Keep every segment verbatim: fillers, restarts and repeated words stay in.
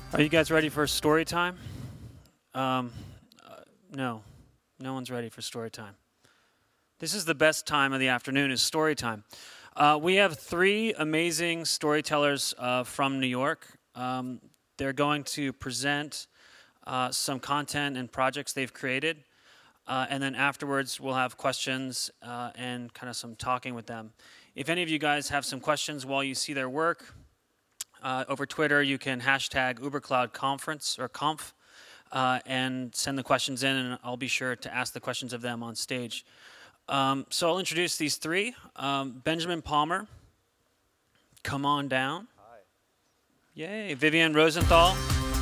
Are you guys ready for story time? Um, uh, no, no one's ready for story time. This is the best time of the afternoon, is story time. Uh, we have three amazing storytellers uh, from New York. Um, they're going to present uh, some content and projects they've created. Uh, and then afterwards, we'll have questions uh, and kind of some talking with them. If any of you guys have some questions while you see their work, uh, over Twitter, you can hashtag UberCloud Conference or Conf uh, and send the questions in, and I'll be sure to ask the questions of them on stage. Um, so I'll introduce these three. Um, Benjamin Palmer, come on down. Hi. Yay. Vivian Rosenthal.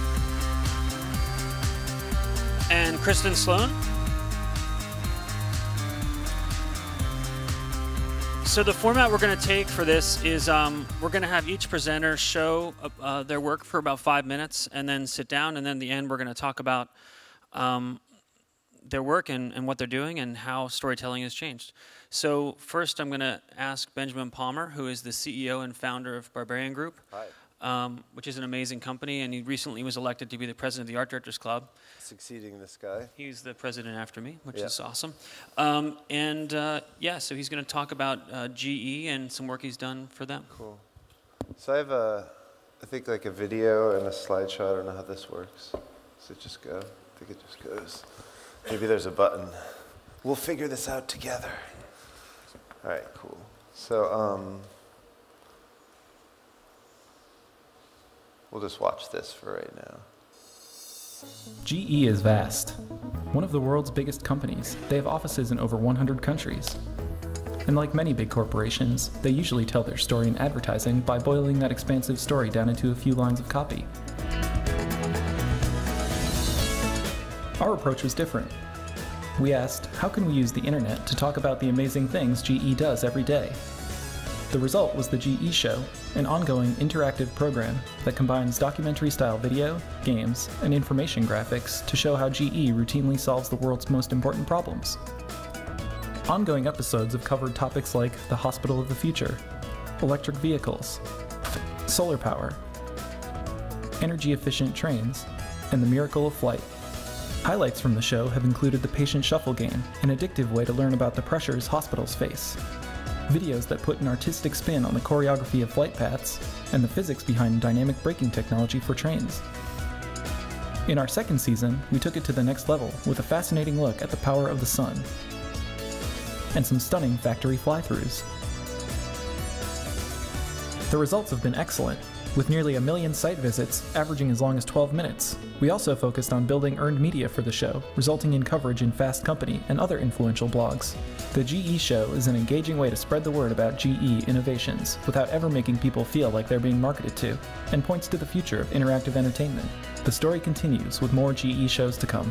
And Kristen Sloan. So the format we're going to take for this is um, we're going to have each presenter show uh, their work for about five minutes and then sit down, and then at the end we're going to talk about um, their work and, and what they're doing and how storytelling has changed. So first I'm going to ask Benjamin Palmer, who is the C E O and founder of Barbarian Group. Hi. Um, which is an amazing company, and he recently was elected to be the president of the Art Directors Club. Succeeding this guy. He's the president after me, which Yeah. is awesome. Um, and uh, yeah, so he's going to talk about uh, G E and some work he's done for them. Cool. So I have a, I think like a video and a slideshow. I don't know how this works. Does it just go? I think it just goes. Maybe there's a button. We'll figure this out together. All right, cool. So um, we'll just watch this for right now. G E is vast. One of the world's biggest companies, they have offices in over one hundred countries. And like many big corporations, they usually tell their story in advertising by boiling that expansive story down into a few lines of copy. Our approach was different. We asked, how can we use the internet to talk about the amazing things G E does every day? The result was the G E Show, an ongoing interactive program that combines documentary-style video, games, and information graphics to show how G E routinely solves the world's most important problems. Ongoing episodes have covered topics like the hospital of the future, electric vehicles, solar power, energy-efficient trains, and the miracle of flight. Highlights from the show have included the patient shuffle game, an addictive way to learn about the pressures hospitals face, videos that put an artistic spin on the choreography of flight paths, and the physics behind dynamic braking technology for trains. In our second season, we took it to the next level with a fascinating look at the power of the sun, and some stunning factory fly-throughs. The results have been excellent, with nearly a million site visits averaging as long as twelve minutes. We also focused on building earned media for the show, resulting in coverage in Fast Company and other influential blogs. The G E Show is an engaging way to spread the word about G E innovations without ever making people feel like they're being marketed to, and points to the future of interactive entertainment. The story continues with more G E shows to come.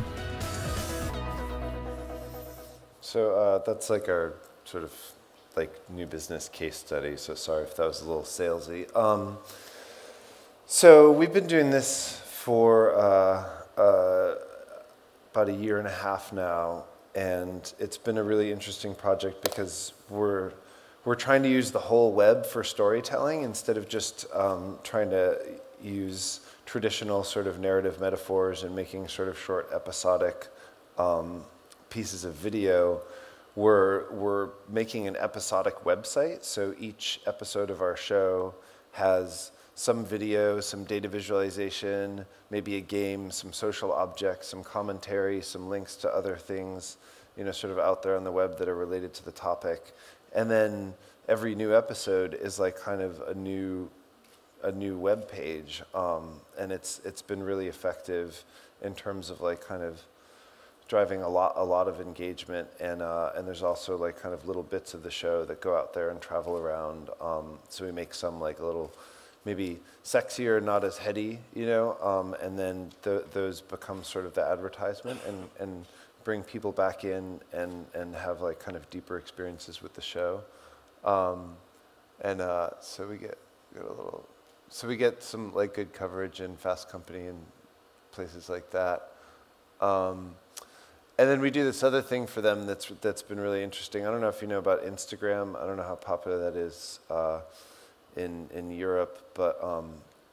So uh, that's like our sort of like new business case study. So sorry if that was a little salesy. Um, so we've been doing this for uh, uh, about a year and a half now, and it's been a really interesting project because we're we're trying to use the whole web for storytelling instead of just um, trying to use traditional sort of narrative metaphors and making sort of short episodic um, pieces of video. We're, we're making an episodic website, so each episode of our show has some video, some data visualization, maybe a game, some social objects, some commentary, some links to other things, you know, sort of out there on the web that are related to the topic. And then every new episode is like kind of a new a new web page, um, and it's it's been really effective in terms of like kind of driving a lot a lot of engagement, and uh, and there's also like kind of little bits of the show that go out there and travel around. Um, so we make some like a little maybe sexier, not as heady, you know, um, and then th those become sort of the advertisement and and bring people back in and and have like kind of deeper experiences with the show, um, and uh, so we get, get a little. So we get some like good coverage in Fast Company and places like that. Um, and then we do this other thing for them that's that's been really interesting. I don't know if you know about Instagram. I don't know how popular that is uh, in in Europe, but um,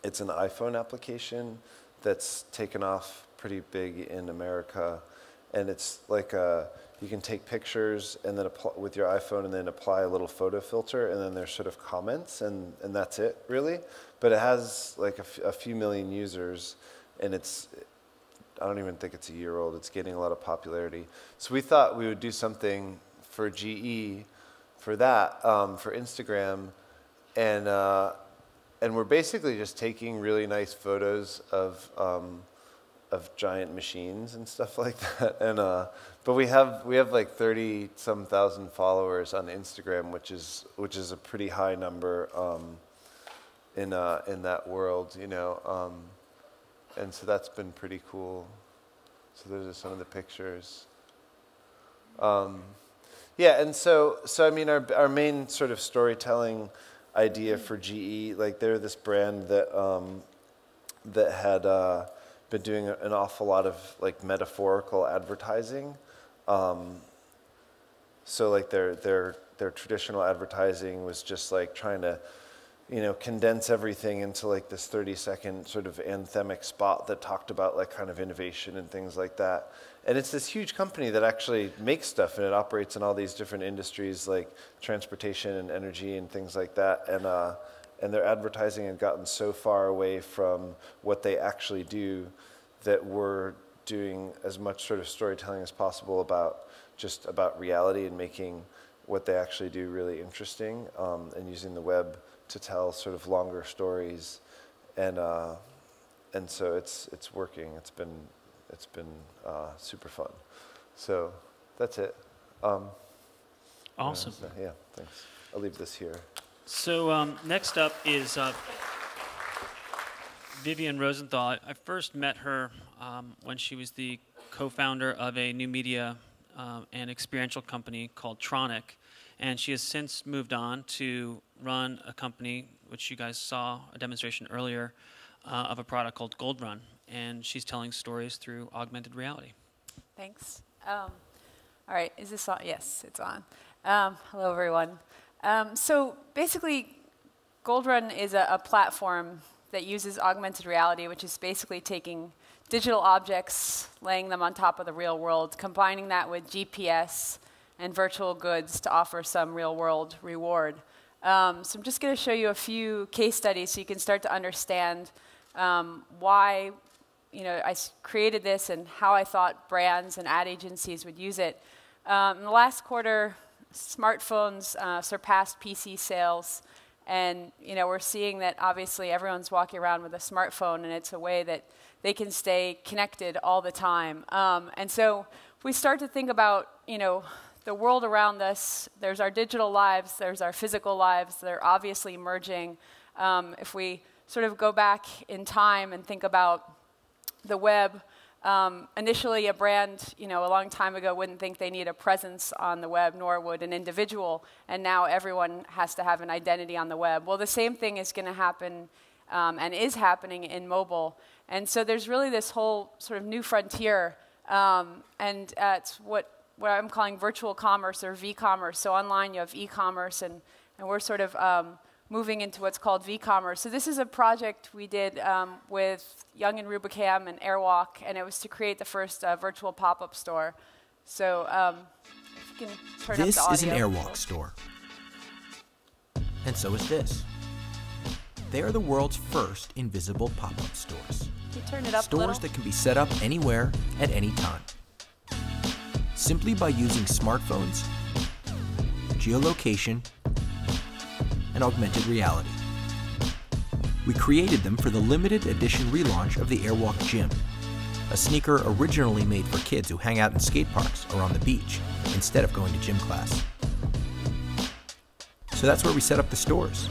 It's an iPhone application that's taken off pretty big in America, and it's like a, you can take pictures and then apply, with your iPhone and then apply a little photo filter, and then there's sort of comments, and, and that's it, really. But it has like a, f a few million users, and it's, I don't even think it's a year old. It's getting a lot of popularity. So we thought we would do something for G E, for that, um, for Instagram, and uh, and we're basically just taking really nice photos of um, of giant machines and stuff like that. And uh, but we have we have like thirty some thousand followers on Instagram, which is which is a pretty high number um, in uh, in that world, you know. Um, and so that's been pretty cool. So those are some of the pictures. Um, yeah, and so so I mean, our our main sort of storytelling idea for G E, like they're this brand that um, that had. Uh, been doing an awful lot of like metaphorical advertising. Um, so like their their their traditional advertising was just like trying to, you know, condense everything into like this thirty second sort of anthemic spot that talked about like kind of innovation and things like that. And it's this huge company that actually makes stuff, and it operates in all these different industries like transportation and energy and things like that. And uh, and their advertising had gotten so far away from what they actually do that we're doing as much sort of storytelling as possible about just about reality and making what they actually do really interesting, um, and using the web to tell sort of longer stories. And uh, and so it's it's working. It's been it's been uh, super fun. So that's it. Um, awesome. Yeah, so, yeah, thanks. I'll leave this here. So um, next up is uh, Vivian Rosenthal. I first met her um, when she was the co-founder of a new media uh, and experiential company called Tronic, and she has since moved on to run a company, which you guys saw a demonstration earlier, uh, of a product called Gold Run, and she's telling stories through augmented reality. Thanks. Um, all right, is this on? Yes, it's on. Um, hello, everyone. Um, so basically, Gold Run is a, a platform that uses augmented reality, which is basically taking digital objects, laying them on top of the real world, combining that with G P S and virtual goods to offer some real world reward. Um, so I'm just going to show you a few case studies so you can start to understand um, why you know, I created this and how I thought brands and ad agencies would use it. Um, in the last quarter, smartphones uh, surpassed P C sales, and you know we're seeing that obviously everyone's walking around with a smartphone, and it's a way that they can stay connected all the time. Um, and so if we start to think about you know the world around us, there's our digital lives, there's our physical lives, they're obviously merging. Um, if we sort of go back in time and think about the web, Um, initially, a brand, you know, a long time ago wouldn't think they need a presence on the web, nor would an individual. And now everyone has to have an identity on the web. Well, the same thing is going to happen um, and is happening in mobile. And so there's really this whole sort of new frontier. Um, and uh, it's what, what I'm calling virtual commerce or V-commerce. So online you have e-commerce, and, and we're sort of um, moving into what's called V-commerce. So this is a project we did um, with Young and Rubicam and Airwalk, and it was to create the first uh, virtual pop-up store. So um, if you can turn this up the audio. This is an Airwalk store. And so is this. They are the world's first invisible pop-up stores. Can you turn it up Stores a little? that can be set up anywhere at any time. Simply by using smartphones, geolocation, and augmented reality. We created them for the limited edition relaunch of the Airwalk Gym, a sneaker originally made for kids who hang out in skate parks or on the beach instead of going to gym class. So that's where we set up the stores.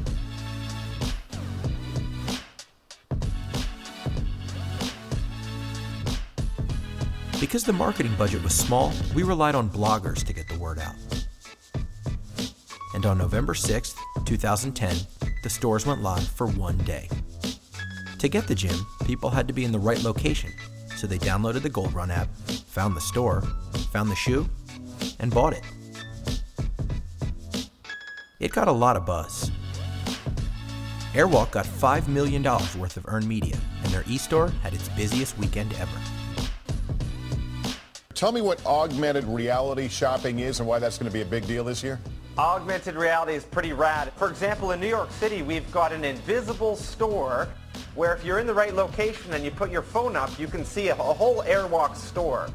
Because the marketing budget was small, we relied on bloggers to get the word out. And on November sixth, two thousand ten, the stores went live for one day. To get the gym, people had to be in the right location, so they downloaded the Gold Run app, found the store, found the shoe, and bought it. It got a lot of buzz. Airwalk got five million dollars worth of earned media, and their e-store had its busiest weekend ever. Tell me what augmented reality shopping is and why that's going to be a big deal this year. Augmented reality is pretty rad. For example, in New York City, we've got an invisible store where if you're in the right location and you put your phone up, you can see a, a whole Airwalk store.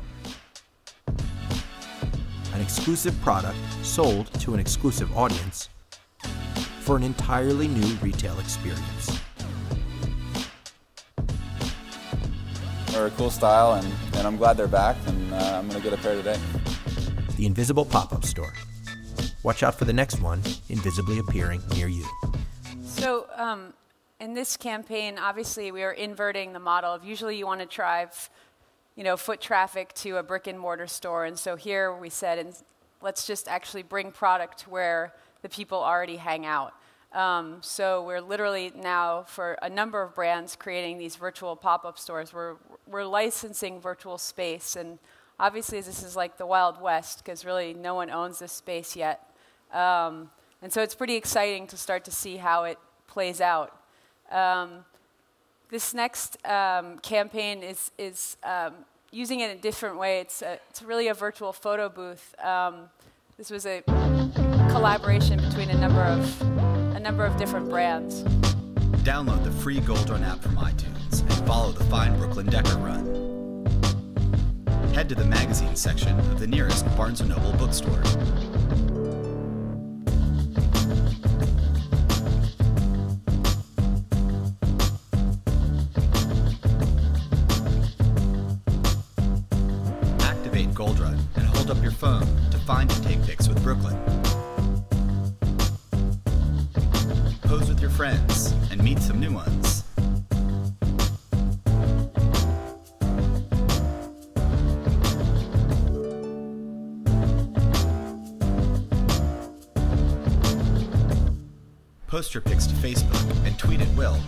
An exclusive product sold to an exclusive audience for an entirely new retail experience. They're a cool style, and, and I'm glad they're back, and uh, I'm going to get a pair today. The Invisible Pop-Up Store. Watch out for the next one, invisibly appearing near you. So um, in this campaign, obviously we are inverting the model of usually you want to drive, you know, foot traffic to a brick and mortar store, and so here we said, and let's just actually bring product where the people already hang out. Um, so we're literally now, for a number of brands, creating these virtual pop-up stores. We're, we're licensing virtual space, and obviously this is like the Wild West, because really no one owns this space yet. Um, and so it's pretty exciting to start to see how it plays out. Um, this next um, campaign is, is um, using it in a different way. It's, a, it's really a virtual photo booth. Um, this was a collaboration between a number of a number of different brands. Download the free Gold Run app from iTunes and follow the fine Brooklyn Decker run. Head to the magazine section of the nearest Barnes and Noble bookstore. Activate Gold Run and hold up your phone to find and take pics with Brooklyn. Pose with your friends and meet some new ones. Post your pics to Facebook and tweet at will.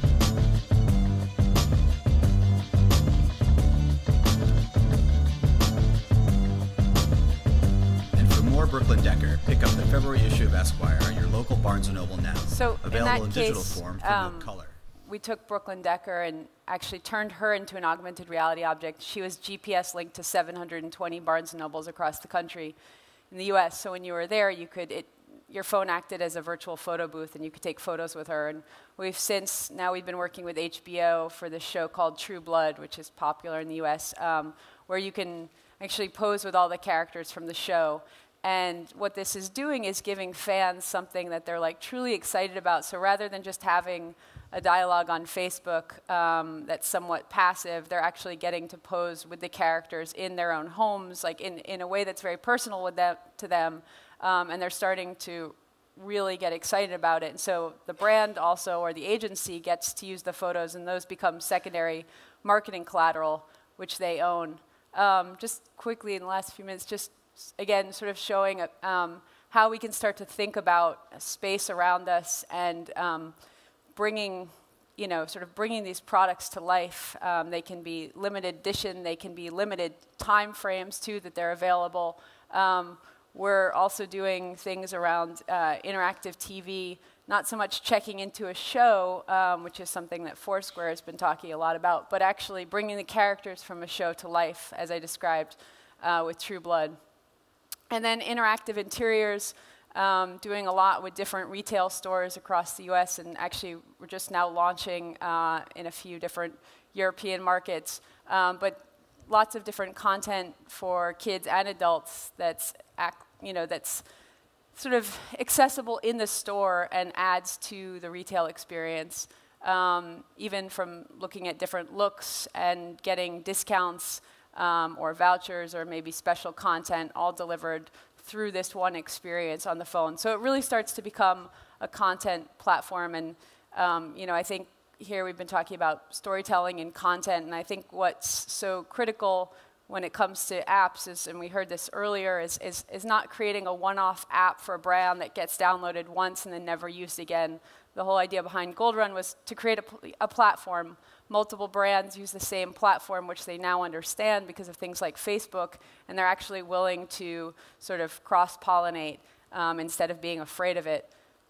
Brooklyn Decker. Pick up the February issue of Esquire at your local Barnes and Noble now. So Available in, that in case, digital form for um, no color. We took Brooklyn Decker and actually turned her into an augmented reality object. She was G P S linked to seven hundred twenty Barnes and Nobles across the country in the U S. So when you were there, you could it, your phone acted as a virtual photo booth, and you could take photos with her. And we've since now we've been working with H B O for this show called True Blood, which is popular in the U S, um, where you can actually pose with all the characters from the show. And what this is doing is giving fans something that they're like truly excited about. So rather than just having a dialogue on Facebook um, that's somewhat passive, they're actually getting to pose with the characters in their own homes, like in, in a way that's very personal with them, to them. Um, and they're starting to really get excited about it. And so the brand also, or the agency, gets to use the photos, and those become secondary marketing collateral, which they own. Um, just quickly in the last few minutes, just again, sort of showing um, how we can start to think about space around us and um, bringing, you know, sort of bringing these products to life. Um, they can be limited edition, they can be limited time frames too that they're available. Um, we're also doing things around uh, interactive T V, not so much checking into a show, um, which is something that Foursquare has been talking a lot about, but actually bringing the characters from a show to life, as I described uh, with True Blood. And then interactive interiors, um, doing a lot with different retail stores across the U S, and actually we're just now launching uh, in a few different European markets. Um, but lots of different content for kids and adults that's, ac you know, that's sort of accessible in the store and adds to the retail experience, um, even from looking at different looks and getting discounts Um, or vouchers or maybe special content, all delivered through this one experience on the phone. So it really starts to become a content platform. And um, you know, I think here we've been talking about storytelling and content, and I think what's so critical when it comes to apps is, and we heard this earlier, is, is, is not creating a one-off app for a brand that gets downloaded once and then never used again. The whole idea behind Gold Run was to create a, pl a platform. Multiple brands use the same platform, which they now understand because of things like Facebook, and they're actually willing to sort of cross-pollinate um, instead of being afraid of it.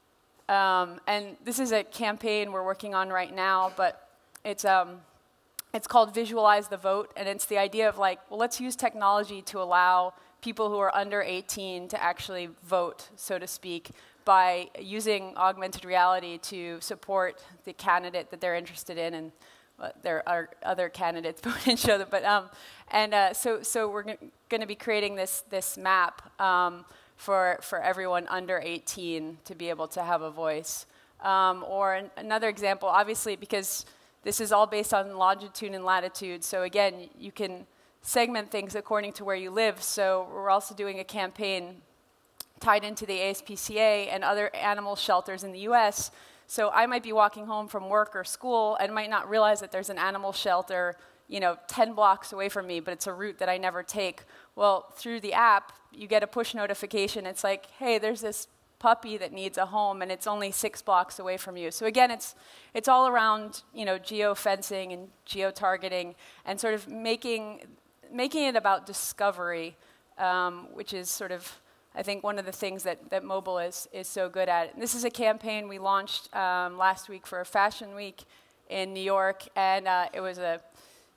Um, and this is a campaign we're working on right now, but it's, um, it's called Visualize the Vote, and it's the idea of like, well, let's use technology to allow people who are under eighteen to actually vote, so to speak, by using augmented reality to support the candidate that they're interested in, and uh, there are other candidates, but we didn't show them. But um, and uh, so so we're going to be creating this this map um, for for everyone under eighteen to be able to have a voice. Um, or an, another example, obviously, because this is all based on longitude and latitude. So again, you can segment things according to where you live. So we're also doing a campaign tied into the A S P C A and other animal shelters in the U S. So I might be walking home from work or school and might not realize that there's an animal shelter, you know, ten blocks away from me, but it's a route that I never take. Well, through the app, you get a push notification. It's like, hey, there's this puppy that needs a home, and it's only six blocks away from you. So again, it's it's all around, you know, geo-fencing and geo-targeting and sort of making making it about discovery, um, which is sort of, I think, one of the things that, that mobile is, is so good at. And this is a campaign we launched um, last week for Fashion Week in New York, and uh, it was a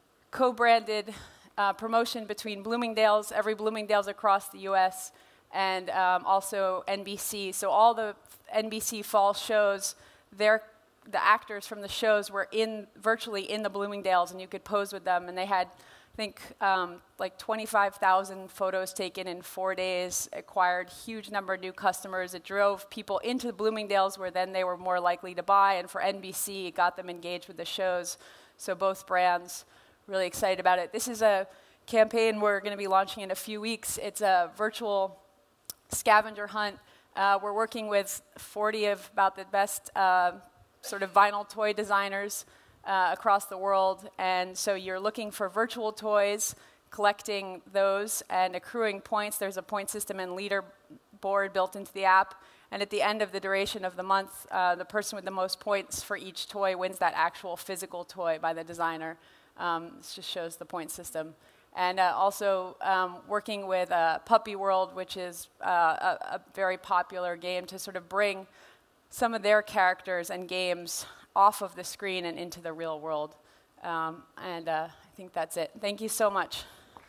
co-branded uh, promotion between Bloomingdale's, every Bloomingdale's across the U S, and um, also N B C. So all the N B C fall shows, their, the actors from the shows were in virtually in the Bloomingdale's, and you could pose with them, and they had, I think, um, like twenty-five thousand photos taken in four days, acquired huge number of new customers. It drove people into the Bloomingdale's where then they were more likely to buy, and for N B C, it got them engaged with the shows. So both brands really excited about it. This is a campaign we're going to be launching in a few weeks. It's a virtual scavenger hunt. Uh, we're working with forty of about the best uh, sort of vinyl toy designers Uh, across the world, and so you're looking for virtual toys, collecting those and accruing points. There's a point system and leaderboard built into the app, and at the end of the duration of the month, uh, the person with the most points for each toy wins that actual physical toy by the designer. Um, this just shows the point system. And uh, also um, working with uh, Puppy World, which is uh, a, a very popular game, to sort of bring some of their characters and games off of the screen and into the real world. Um, and uh, I think that's it. Thank you so much.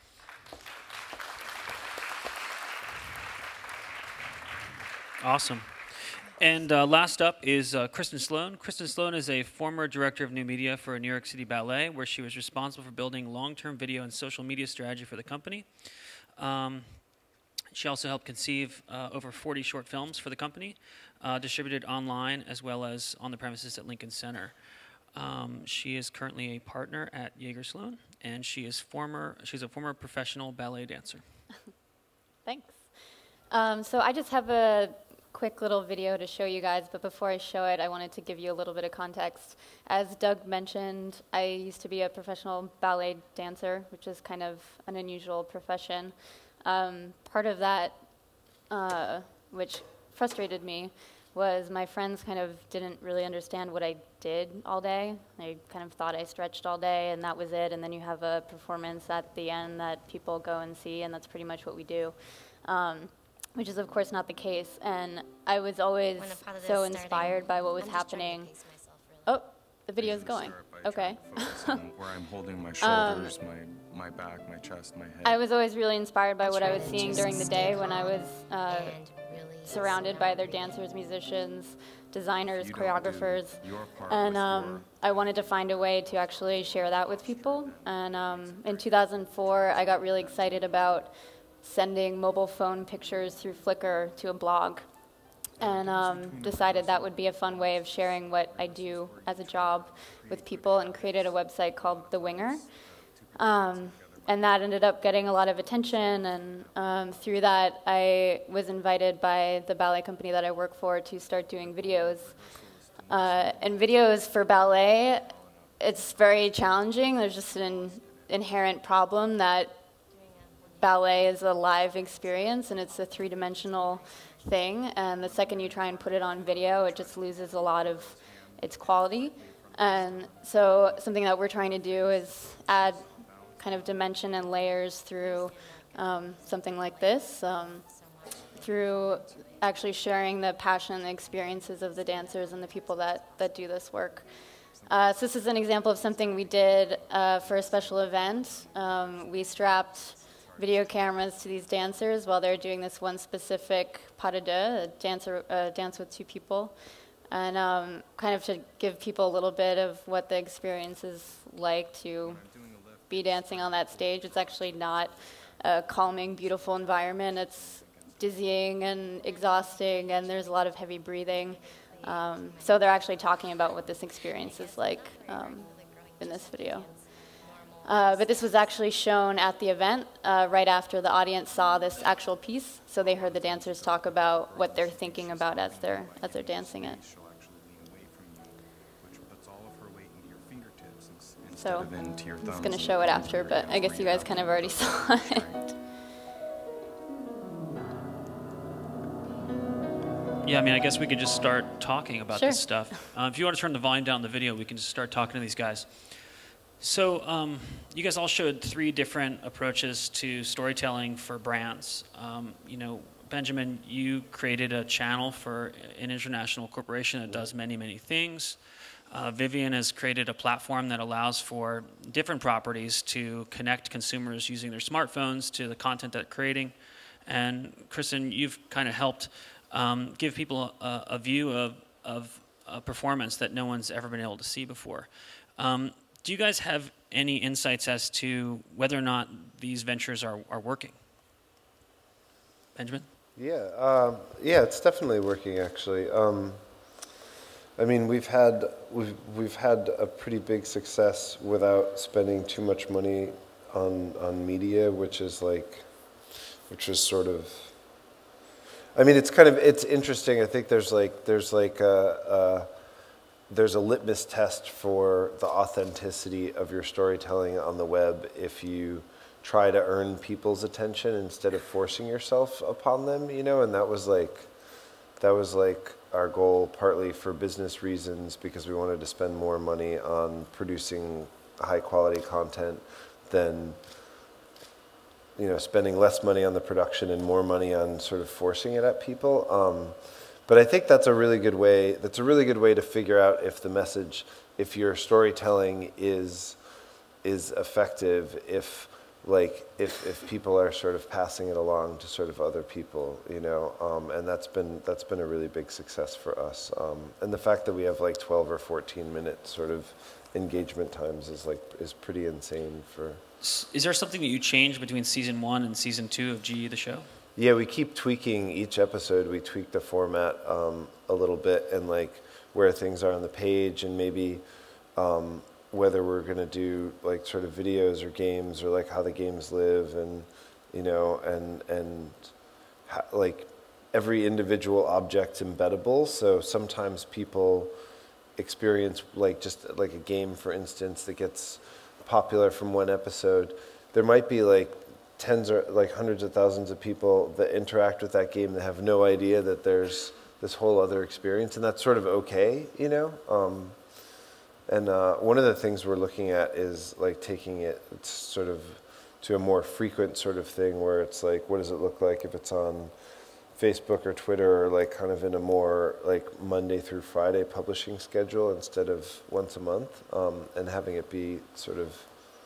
Awesome. And uh, last up is uh, Kristen Sloan. Kristen Sloan is a former director of new media for New York City Ballet, where she was responsible for building long-term video and social media strategy for the company. Um, She also helped conceive uh, over forty short films for the company, uh, distributed online as well as on the premises at Lincoln Center. Um, she is currently a partner at Yeager Sloan, and she is former. She's a former professional ballet dancer. Thanks. Um, so I just have a quick little video to show you guys, but before I show it, I wanted to give you a little bit of context. As Doug mentioned, I used to be a professional ballet dancer, which is kind of an unusual profession. Um, part of that, uh, which frustrated me, was my friends kind of didn't really understand what I did all day. They kind of thought I stretched all day and that was it, and then you have a performance at the end that people go and see, and that's pretty much what we do, um, which is of course not the case. And I was always so inspired by what was happening. Oh, the video's going. Okay. Where I'm holding my shoulders, um, my my back, my chest, my head. I was always really inspired by what I was seeing during the day when I was uh, surrounded by other dancers, musicians, designers, choreographers, and um, I wanted to find a way to actually share that with people. And um, in two thousand four, I got really excited about sending mobile phone pictures through Flickr to a blog, and um, decided that would be a fun way of sharing what I do as a job with people, and created a website called The Winger. Um, and that ended up getting a lot of attention, and um, through that I was invited by the ballet company that I work for to start doing videos. Uh, and videos for ballet, it's very challenging. There's just an inherent problem that ballet is a live experience, and it's a three-dimensional thing, and the second you try and put it on video, it just loses a lot of its quality. And so something that we're trying to do is add kind of dimension and layers through um, something like this. Um, through actually sharing the passion and the experiences of the dancers and the people that, that do this work. Uh, so this is an example of something we did uh, for a special event. Um, we strapped video cameras to these dancers while they're doing this one specific pas de deux, a dancer, uh, dance with two people, and um, kind of to give people a little bit of what the experience is like to be dancing on that stage. It's actually not a calming, beautiful environment. It's dizzying and exhausting, and there's a lot of heavy breathing. Um, so they're actually talking about what this experience is like um, in this video. Uh, but this was actually shown at the event uh, right after the audience saw this actual piece, so they heard the dancers talk about what they're thinking about as they're, as they're dancing it. So I'm just going to show it after, but I guess you guys kind of already saw it. Yeah, I mean, I guess we could just start talking about Sure. this stuff. Uh, if you want to turn the volume down on the video, we can just start talking to these guys. So um, you guys all showed three different approaches to storytelling for brands. Um, you know, Benjamin, you created a channel for an international corporation that does many, many things. Uh, Vivian has created a platform that allows for different properties to connect consumers using their smartphones to the content that they're creating. And Kristen, you've kind of helped um, give people a, a view of, of a performance that no one's ever been able to see before. Um, do you guys have any insights as to whether or not these ventures are, are working? Benjamin? Yeah, um, yeah, it's definitely working actually. Um, I mean, we've had we've we've had a pretty big success without spending too much money on on media, which is like, which is sort of. I mean, it's kind of it's interesting. I think there's like there's like a, a there's a litmus test for the authenticity of your storytelling on the web if you try to earn people's attention instead of forcing yourself upon them, you know, and that was like that was like our goal partly for business reasons because we wanted to spend more money on producing high quality content than, you know, spending less money on the production and more money on sort of forcing it at people. Um, but I think that's a really good way, that's a really good way to figure out if the message, if your storytelling is, is effective, if like if, if people are sort of passing it along to sort of other people, you know, um, and that's been that's been a really big success for us. Um, and the fact that we have like twelve or fourteen minute sort of engagement times is like is pretty insane for. Is there something that you changed between season one and season two of G E the show? Yeah, we keep tweaking each episode. We tweak the format um, a little bit and like where things are on the page and maybe. Um, whether we're going to do like sort of videos or games or like how the games live and, you know, and, and ha like every individual object's embeddable. So sometimes people experience like just like a game, for instance, that gets popular from one episode. There might be like tens or like hundreds of thousands of people that interact with that game that have no idea that there's this whole other experience, and that's sort of okay, you know? Um, And uh, one of the things we're looking at is like taking it sort of to a more frequent sort of thing where it's like, what does it look like if it's on Facebook or Twitter or like kind of in a more like Monday through Friday publishing schedule instead of once a month, um, and having it be sort of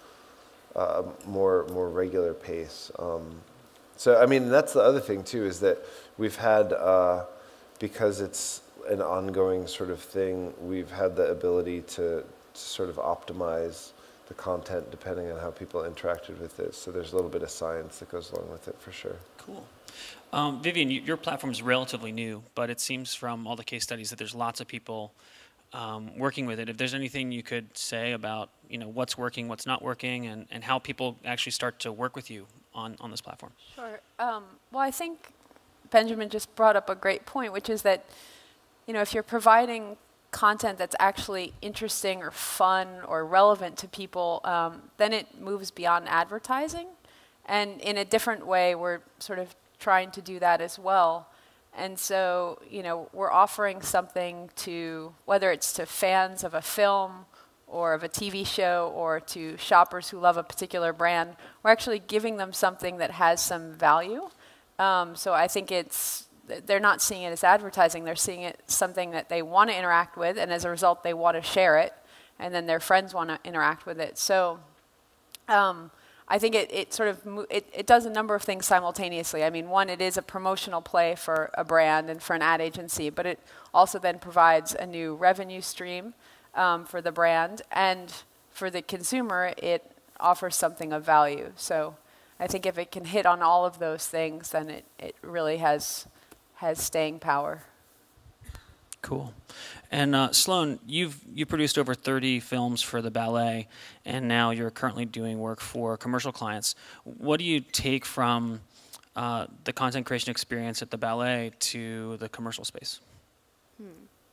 uh, more more regular pace. Um, so I mean, that's the other thing too is that we've had uh, because it's an ongoing sort of thing, we've had the ability to, to sort of optimize the content depending on how people interacted with it. So there's a little bit of science that goes along with it for sure. Cool. Um, Vivian, you, your platform is relatively new, but it seems from all the case studies that there's lots of people um, working with it. If there's anything you could say about, you know, what's working, what's not working, and, and how people actually start to work with you on, on this platform. Sure. Um, well, I think Benjamin just brought up a great point, which is that you know, if you're providing content that's actually interesting or fun or relevant to people, um, then it moves beyond advertising. And in a different way, we're sort of trying to do that as well. And so, you know, we're offering something to, whether it's to fans of a film or of a T V show or to shoppers who love a particular brand, we're actually giving them something that has some value. Um, so I think it's, they're not seeing it as advertising, they're seeing it something that they want to interact with, and as a result they want to share it, and then their friends want to interact with it. So um, I think it, it sort of, mo it, it does a number of things simultaneously. I mean, one, it is a promotional play for a brand and for an ad agency, but it also then provides a new revenue stream um, for the brand, and for the consumer, it offers something of value. So I think if it can hit on all of those things, then it, it really has, has staying power. Cool. And uh, Sloan, you've you produced over thirty films for the ballet, and now you're currently doing work for commercial clients. What do you take from uh, the content creation experience at the ballet to the commercial space? Hmm.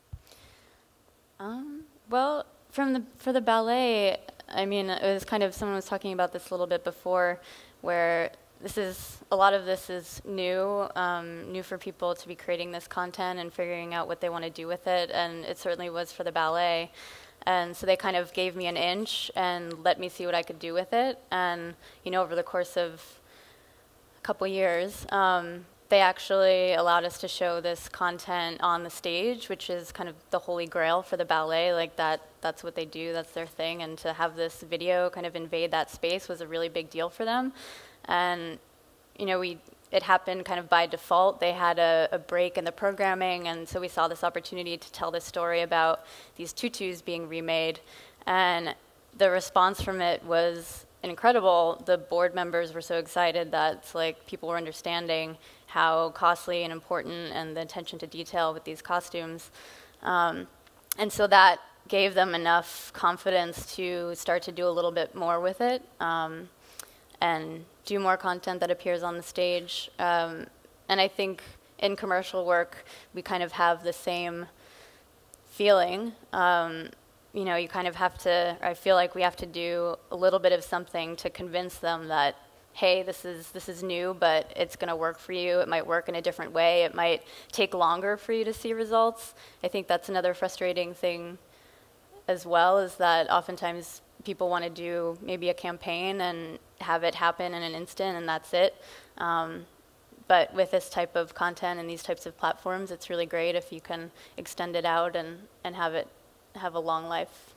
Um, well, from the for the ballet, I mean, it was kind of, someone was talking about this a little bit before, where this is, a lot of this is new, um, new for people to be creating this content and figuring out what they want to do with it, and it certainly was for the ballet. And so they kind of gave me an inch and let me see what I could do with it. And, you know, over the course of a couple years, um, they actually allowed us to show this content on the stage, which is kind of the holy grail for the ballet. Like that, that's what they do, that's their thing. And to have this video kind of invade that space was a really big deal for them. And, you know, we, it happened kind of by default. They had a, a break in the programming, and so we saw this opportunity to tell this story about these tutus being remade. And the response from it was incredible. The board members were so excited that it's like people were understanding how costly and important and the attention to detail with these costumes. Um, and so that gave them enough confidence to start to do a little bit more with it, um, and do more content that appears on the stage. Um, and I think in commercial work, we kind of have the same feeling. Um, you know, you kind of have to, I feel like we have to do a little bit of something to convince them that, hey, this is, this is new, but it's going to work for you. It might work in a different way. It might take longer for you to see results. I think that's another frustrating thing as well, is that oftentimes people want to do maybe a campaign and have it happen in an instant and that's it. Um, but with this type of content and these types of platforms, it's really great if you can extend it out and, and have it have a long life.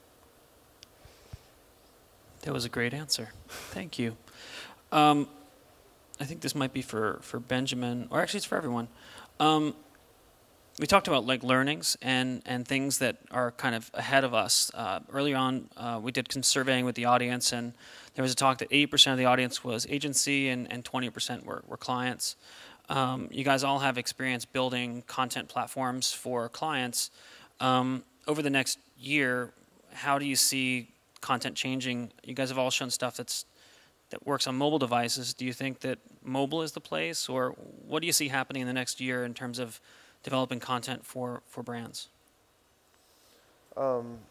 That was a great answer. Thank you. Um, I think this might be for, for Benjamin, or actually it's for everyone. Um, we talked about like learnings and, and things that are kind of ahead of us. Uh, early on, uh, we did some surveying with the audience, and there was a talk that eighty percent of the audience was agency and, and twenty percent were, were clients. Um, you guys all have experience building content platforms for clients. Um, over the next year, how do you see content changing? You guys have all shown stuff that's that works on mobile devices. Do you think that mobile is the place, or what do you see happening in the next year in terms of developing content for, for brands? Um,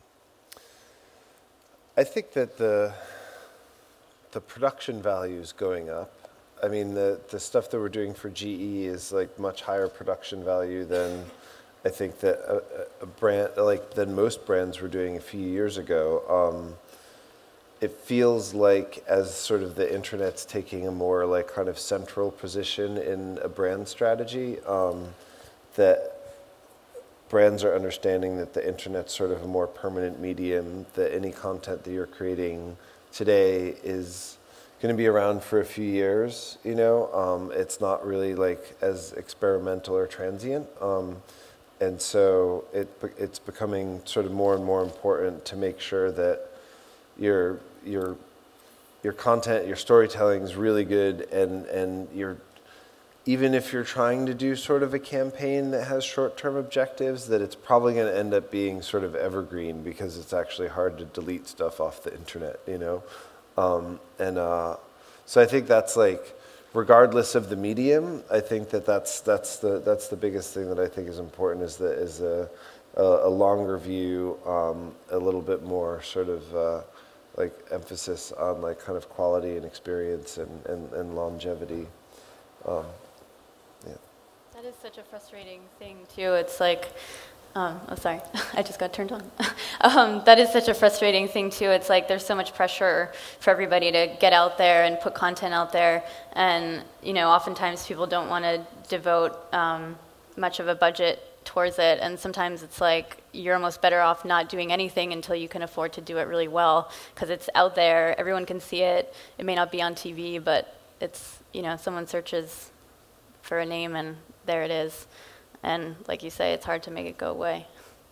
I think that the the production value is going up. I mean, the, the stuff that we're doing for G E is like much higher production value than I think that a, a brand, like than most brands were doing a few years ago. Um, it feels like as sort of the internet's taking a more like kind of central position in a brand strategy, um, that brands are understanding that the internet's sort of a more permanent medium, that any content that you're creating today is going to be around for a few years, you know? Um, it's not really like as experimental or transient. Um, and so it it's becoming sort of more and more important to make sure that your your your content, your storytelling is really good, and and you're, even if you're trying to do sort of a campaign that has short-term objectives, that it's probably going to end up being sort of evergreen, because it's actually hard to delete stuff off the internet, you know? Um, and uh, so I think that's like, regardless of the medium, I think that that's, that's, the, that's the biggest thing that I think is important, is, the, is a, a, a longer view, um, a little bit more sort of uh, like emphasis on like kind of quality and experience and, and, and longevity. Um, yeah. That is such a frustrating thing too. It's like Um, oh, sorry, I just got turned on. um, that is such a frustrating thing too. It's like there's so much pressure for everybody to get out there and put content out there, and you know, oftentimes people don't want to devote um, much of a budget towards it, and sometimes it's like you're almost better off not doing anything until you can afford to do it really well, because it's out there, everyone can see it. It may not be on T V, but it's, you know, someone searches for a name and there it is. And like you say, it's hard to make it go away.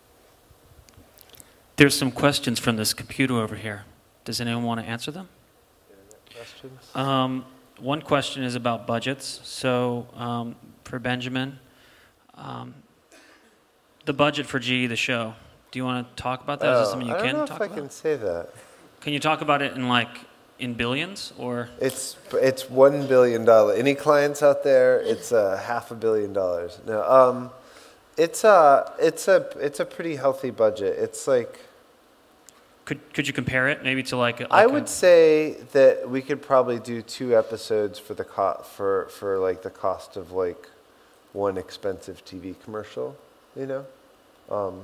There's some questions from this computer over here. Does anyone want to answer them? Questions? Um, one question is about budgets. So um, for Benjamin, um, the budget for G E, the show, do you want to talk about that? Oh, is this something you I don't can know talk if I about? can say that. Can you talk about it in like in billions or? It's it's one billion dollar. Any clients out there? It's a uh, half a billion dollars. No, um, it's a it's a it's a pretty healthy budget. It's like. Could could you compare it maybe to like? like I a, would say that we could probably do two episodes for the co- for for like the cost of like one expensive T V commercial. You know. Um,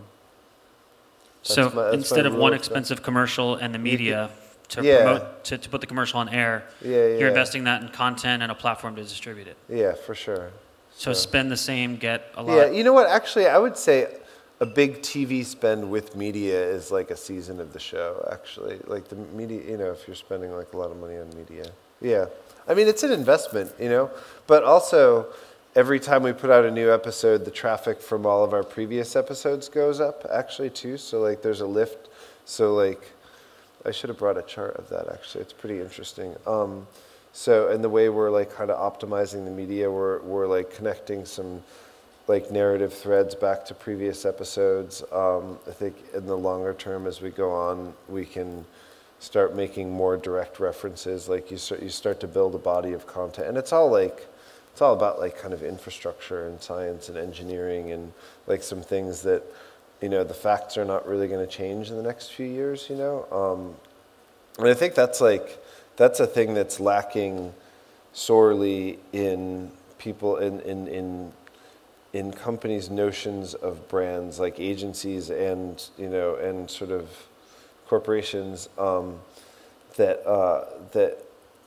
so my, instead of one expensive commercial and the media. To yeah. promote, to, to put the commercial on air, yeah, yeah, you're yeah. investing that in content and a platform to distribute it. Yeah, for sure. So, so spend the same, get a lot. Yeah, you know what? Actually, I would say a big T V spend with media is like a season of the show, actually. Like the media, you know, if you're spending like a lot of money on media. Yeah. I mean, it's an investment, you know, but also every time we put out a new episode, the traffic from all of our previous episodes goes up, actually, too. So, like, there's a lift. So, like, I should have brought a chart of that, actually. It's pretty interesting. Um, so, and the way we're like kind of optimizing the media, we're, we're like connecting some like narrative threads back to previous episodes. Um, I think in the longer term, as we go on, we can start making more direct references. Like you start, you start to build a body of content, and it's all like, it's all about like kind of infrastructure and science and engineering and like some things that, you know, the facts are not really going to change in the next few years, you know? Um, and I think that's like, that's a thing that's lacking sorely in people, in, in, in, in companies' notions of brands, like agencies and, you know, and sort of corporations, um, that, uh, that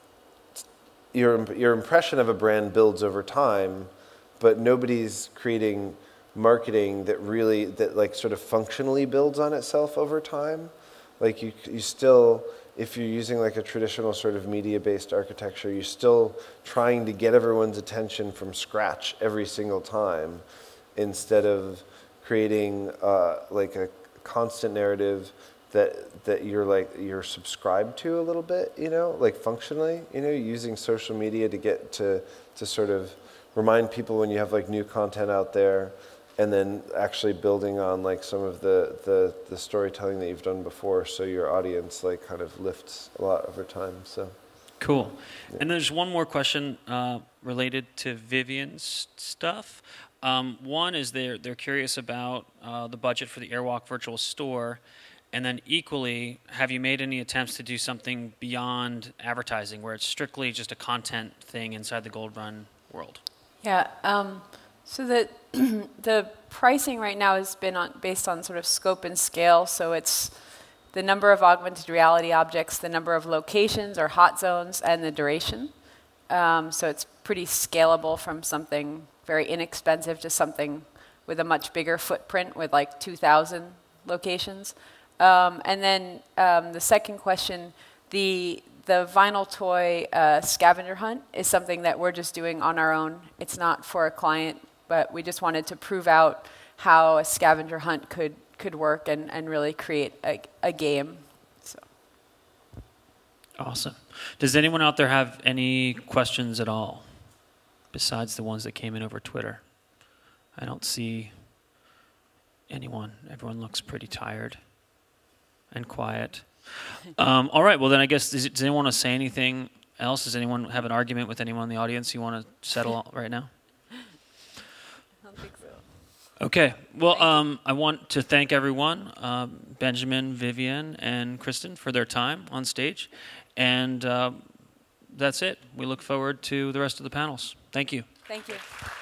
your, your impression of a brand builds over time, but nobody's creating marketing that really, that like sort of functionally builds on itself over time. Like you, you still, if you're using like a traditional sort of media-based architecture, you're still trying to get everyone's attention from scratch every single time, instead of creating uh, like a constant narrative that that you're like you're subscribed to a little bit, you know, like functionally, you know, using social media to get to to sort of remind people when you have like new content out there. And then actually building on like some of the, the, the storytelling that you've done before, so your audience like kind of lifts a lot over time. So cool. Yeah. And there's one more question uh, related to Vivian's stuff. Um, one is they're they're curious about uh, the budget for the Airwalk virtual store, and then equally, have you made any attempts to do something beyond advertising, where it's strictly just a content thing inside the Gold Run world? Yeah. Um, So the the pricing right now has been on, based on sort of scope and scale. So it's the number of augmented reality objects, the number of locations or hot zones, and the duration. Um, so it's pretty scalable from something very inexpensive to something with a much bigger footprint with like two thousand locations. Um, and then um, the second question, the The vinyl toy uh, scavenger hunt is something that we're just doing on our own. It's not for a client, but we just wanted to prove out how a scavenger hunt could, could work and, and really create a, a game. So. Awesome. Does anyone out there have any questions at all, besides the ones that came in over Twitter? I don't see anyone. Everyone looks pretty tired and quiet. Um, all right, well then I guess, does, does anyone want to say anything else? Does anyone have an argument with anyone in the audience you want to settle right now? I don't think so. Okay, well um, I want to thank everyone, uh, Benjamin, Vivian, and Kristen for their time on stage. And uh, that's it. We look forward to the rest of the panels. Thank you. Thank you.